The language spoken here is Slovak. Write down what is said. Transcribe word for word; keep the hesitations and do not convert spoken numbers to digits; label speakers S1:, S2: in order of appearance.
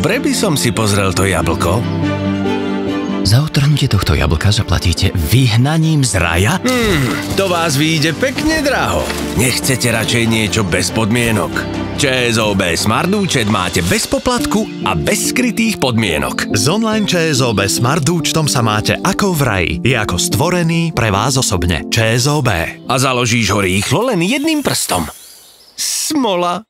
S1: Dobre by som si pozrel to jablko.
S2: Za utrhnutie tohto jablka zaplatíte vyhnaním z raja?
S1: Hmm, to vás vyjde pekne draho. Nechcete radšej niečo bez podmienok? ČSOB Smart účet máte bez poplatku a bez skrytých podmienok.
S3: S online ČSOB Smart účtom sa máte ako v raji. Je ako stvorený pre vás osobne. ČSOB.
S1: A založíš ho rýchlo len jedným prstom. Smola.